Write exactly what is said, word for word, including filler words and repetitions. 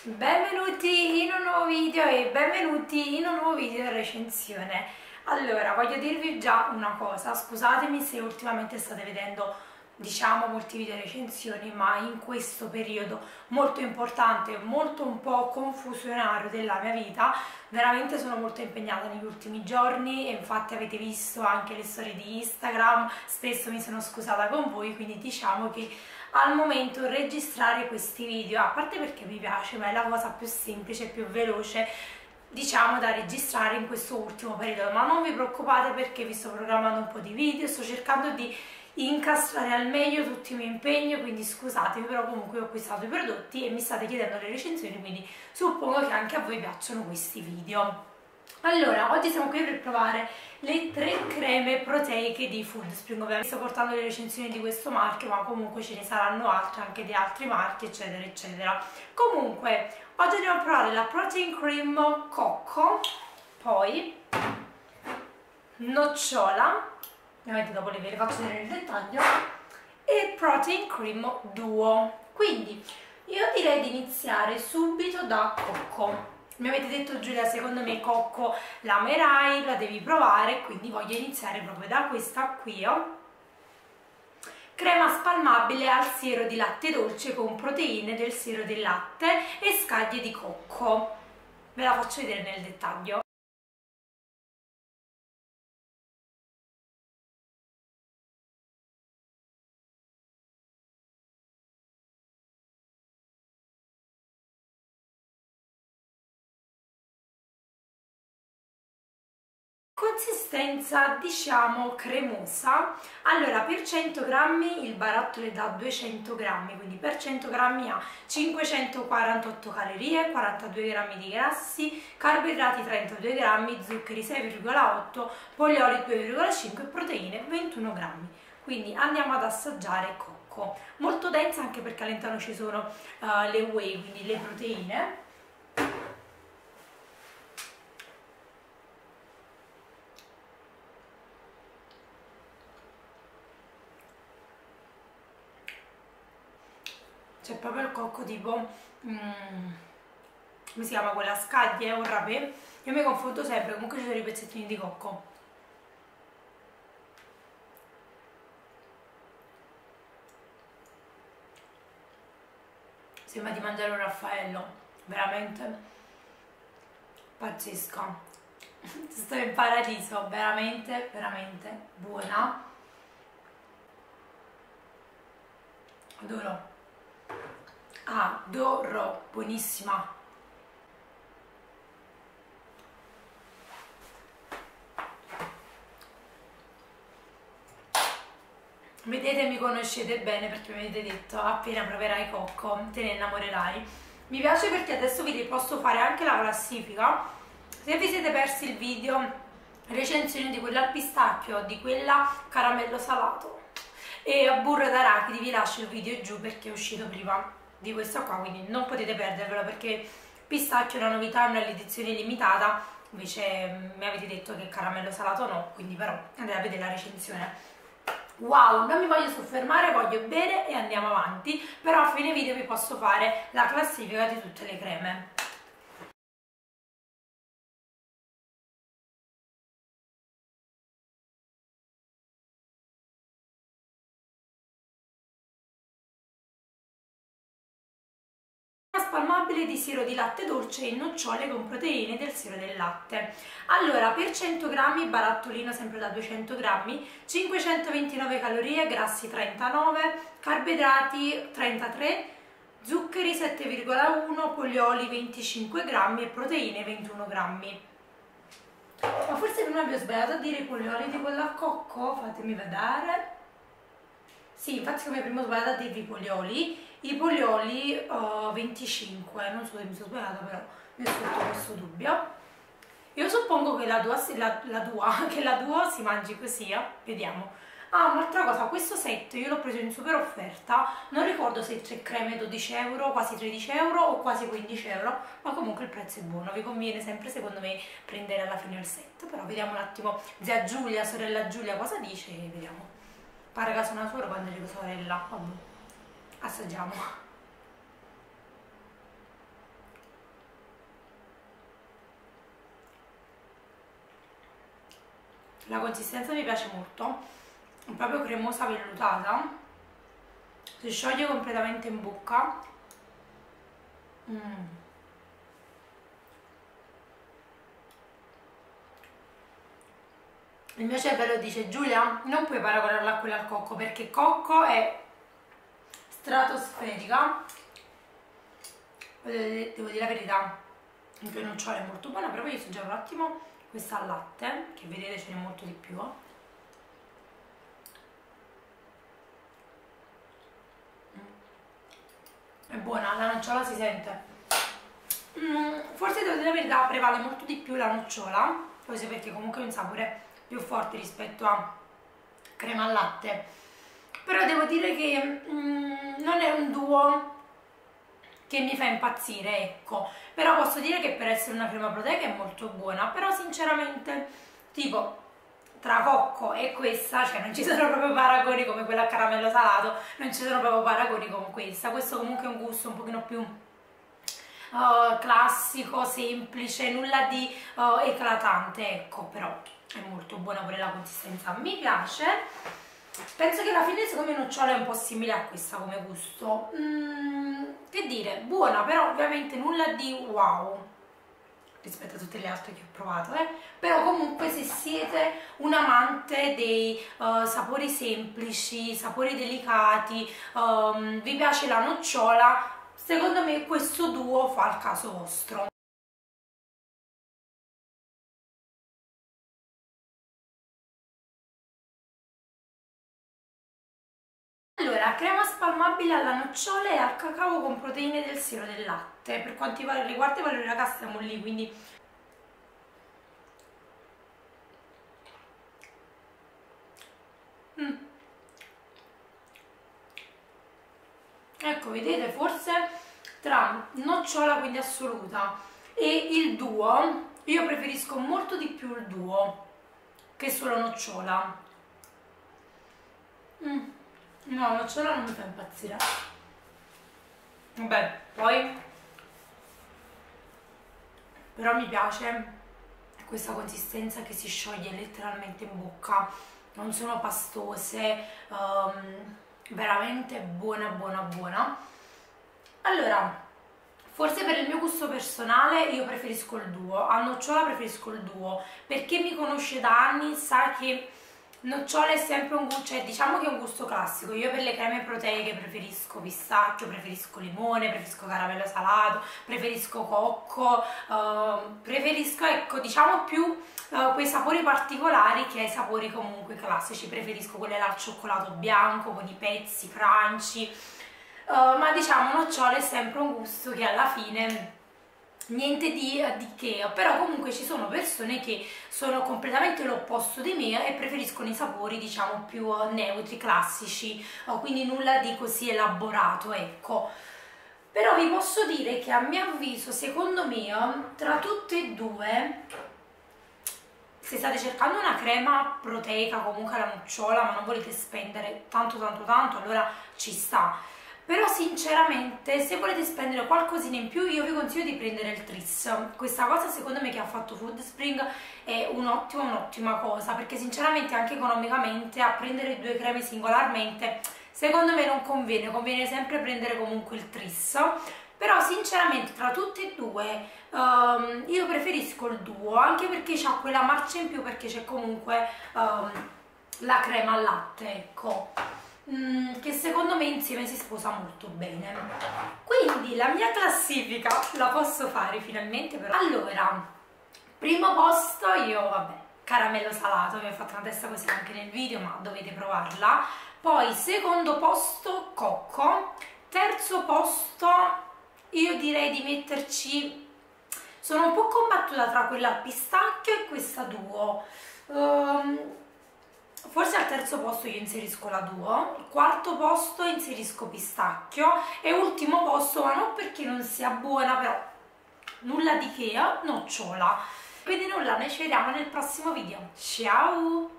Benvenuti in un nuovo video e benvenuti in un nuovo video recensione. Allora, voglio dirvi già una cosa, scusatemi se ultimamente state vedendo, diciamo, molti video recensioni, ma in questo periodo molto importante, molto un po' confusionario della mia vita, veramente sono molto impegnata negli ultimi giorni e infatti avete visto anche le storie di Instagram, spesso mi sono scusata con voi, quindi diciamo che al momento registrare questi video, a parte perché mi piace, ma è la cosa più semplice e più veloce, diciamo, da registrare in questo ultimo periodo. Ma non vi preoccupate perché vi sto programmando un po' di video, sto cercando di incastrare al meglio tutti i miei impegni, quindi scusatemi, però comunque ho acquistato i prodotti e mi state chiedendo le recensioni, quindi suppongo che anche a voi piacciono questi video. Allora, oggi siamo qui per provare le tre creme proteiche di Food Spring. Ovviamente sto portando le recensioni di questo marchio, ma comunque ce ne saranno altre anche di altri marchi, eccetera eccetera. Comunque, oggi andiamo a provare la Protein Cream Cocco, poi nocciola, ovviamente dopo le ve le faccio vedere nel dettaglio, e Protein Cream Duo. Quindi io direi di iniziare subito da cocco. Mi avete detto: Giulia, secondo me cocco la amerai, la devi provare, quindi voglio iniziare proprio da questa qui, oh. Crema spalmabile al siero di latte dolce con proteine del siero del latte e scaglie di cocco. Ve la faccio vedere nel dettaglio. Consistenza, diciamo, cremosa. Allora, per cento grammi il barattolo è da duecento grammi, quindi per cento grammi ha cinquecentoquarantotto calorie, quarantadue grammi di grassi, carboidrati trentadue grammi, zuccheri sei virgola otto, polioli due virgola cinque e proteine ventuno grammi. Quindi andiamo ad assaggiare cocco. Molto densa anche perché all'interno ci sono uh, le whey, quindi le proteine. C'è proprio il cocco tipo, mm, come si chiama quella, scaglie o rapé? Io mi confondo sempre, comunque ci sono i pezzettini di cocco. Sembra di mangiare un raffaello, veramente pazzesca. Sto in paradiso, veramente, veramente buona. Adoro. Adoro, buonissima. Vedete, mi conoscete bene perché mi avete detto: appena proverai cocco te ne innamorerai. Mi piace perché adesso vi posso fare anche la classifica. Se vi siete persi il video recensione di quella al pistacchio, di quella caramello salato e a burro d'arachidi, vi lascio il video giù perché è uscito prima di questa qua, quindi non potete perdervelo, perché pistacchio è una novità, è una edizione limitata, invece mi avete detto che caramello salato no, quindi però andate a vedere la recensione. Wow, non mi voglio soffermare, voglio bere e andiamo avanti, però a fine video vi posso fare la classifica di tutte le creme. Spalmabile di siero di latte dolce e nocciole con proteine del siero del latte. Allora, per cento grammi, barattolino sempre da duecento grammi, cinquecentoventinove calorie, grassi trentanove, carboidrati trentatré, zuccheri sette virgola uno, polioli venticinque grammi e proteine ventuno grammi. Ma forse prima vi ho sbagliato a dire i polioli di quella a cocco, fatemi vedere. Sì, infatti come prima ho sbagliato a dirvi i polioli, i polioli uh, venticinque, non so se mi sono sbagliata, però mi è sorto questo dubbio. Io suppongo che la Duo, la, la Duo, che la Duo si mangi così, eh? Vediamo. Ah, un'altra cosa, questo set io l'ho preso in super offerta, non ricordo se tre creme dodici euro, quasi tredici euro o quasi quindici euro, ma comunque il prezzo è buono, vi conviene sempre secondo me prendere alla fine il set, però vediamo un attimo zia Giulia, sorella Giulia cosa dice e vediamo. Pare che sono una suora quando dico sorella, vabbè, assaggiamo. la consistenza mi piace molto, è proprio cremosa vellutata, si scioglie completamente in bocca. Mm. Il mio cervello dice: Giulia, non puoi paragonarla a quella al cocco, perché cocco è stratosferica. Devo dire la verità, in più nocciola è molto buona, però voglio assaggiare un attimo questa al latte, che vedete ce n'è molto di più. È buona, la nocciola si sente. Mm, forse devo dire la verità, prevale molto di più la nocciola, forse perché comunque è un sapore più forte rispetto a crema al latte, però devo dire che mm, non è un duo che mi fa impazzire, ecco. Però posso dire che per essere una crema proteica è molto buona, però sinceramente tipo tra cocco e questa, cioè non ci sono proprio paragoni come quella a caramello salato, non ci sono proprio paragoni con questa. Questo comunque è un gusto un pochino più uh, classico, semplice, nulla di uh, eclatante, ecco, però è molto buona pure la consistenza, mi piace. Penso che alla fine secondo me nocciola è un po' simile a questa come gusto, mm, che dire, buona, però ovviamente nulla di wow rispetto a tutte le altre che ho provato, eh? Però comunque se siete un amante dei uh, sapori semplici, sapori delicati, um, vi piace la nocciola, secondo me questo duo fa il caso vostro. Allora, crema spalmabile alla nocciola e al cacao con proteine del siero del latte. Per quanto riguarda i valori ragazzi siamo lì, quindi mm. Ecco, vedete, forse tra nocciola, quindi assoluta, e il duo, io preferisco molto di più il duo che solo nocciola. Mm. No, nocciola non mi fa impazzire. Vabbè, poi però mi piace questa consistenza che si scioglie letteralmente in bocca, non sono pastose, um, veramente buona buona buona. Allora, forse per il mio gusto personale io preferisco il duo, a nocciola preferisco il duo, perché mi conosce da anni sa che nocciola è sempre un gusto, cioè diciamo che è un gusto classico. Io per le creme proteiche preferisco pistacchio, preferisco limone, preferisco caramello salato, preferisco cocco, uh, preferisco, ecco, diciamo più uh, quei sapori particolari che ai sapori comunque classici. Preferisco quelle là al cioccolato bianco con i pezzi crunchy, uh, ma diciamo nocciola è sempre un gusto che alla fine niente di, di che, però comunque ci sono persone che sono completamente l'opposto di me e preferiscono i sapori diciamo più neutri, classici, quindi nulla di così elaborato, ecco. Però vi posso dire che a mio avviso, secondo me, tra tutte e due, se state cercando una crema proteica comunque alla nocciola ma non volete spendere tanto tanto tanto, allora ci sta. Però sinceramente se volete spendere qualcosina in più io vi consiglio di prendere il Tris. Questa cosa secondo me che ha fatto Food Spring è un'ottima un'ottima cosa, perché sinceramente anche economicamente a prendere due creme singolarmente secondo me non conviene, conviene sempre prendere comunque il Tris. Però sinceramente tra tutte e due um, io preferisco il duo, anche perché c'ha quella marcia in più, perché c'è comunque um, la crema al latte, ecco. Mm, che secondo me insieme si sposa molto bene. Quindi la mia classifica la posso fare finalmente, però. Allora, primo posto io, vabbè, caramello salato, mi ho fatto una testa così anche nel video ma dovete provarla. Poi secondo posto cocco, terzo posto io direi di metterci, sono un po' combattuta tra quella al pistacchio e questa duo. um, Forse al terzo posto io inserisco la duo, al quarto posto inserisco pistacchio e ultimo posto, ma non perché non sia buona, però nulla di che, nocciola. Quindi nulla, noi ci vediamo nel prossimo video. Ciao!